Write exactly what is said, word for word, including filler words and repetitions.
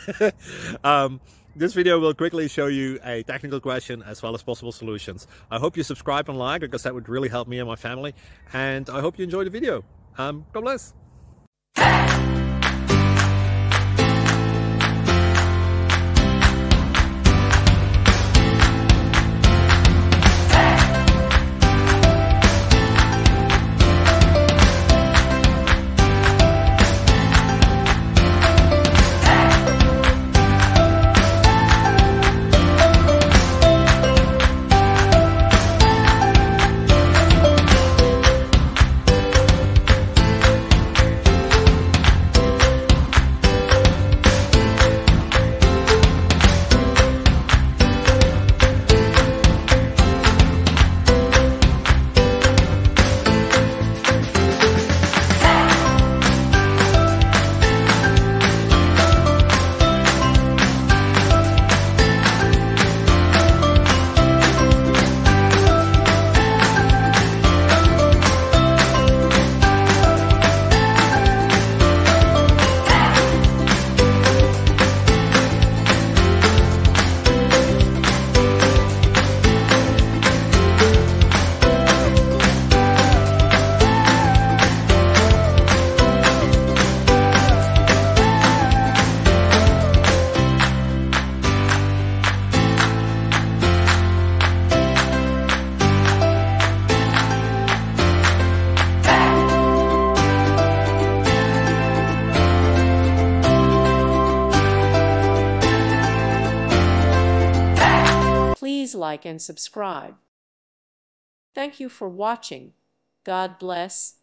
um, this video will quickly show you a technical question as well as possible solutions. I hope you subscribe and like, because that would really help me and my family. And I hope you enjoy the video. Um, God bless. Please like and subscribe. Thank you for watching. God bless.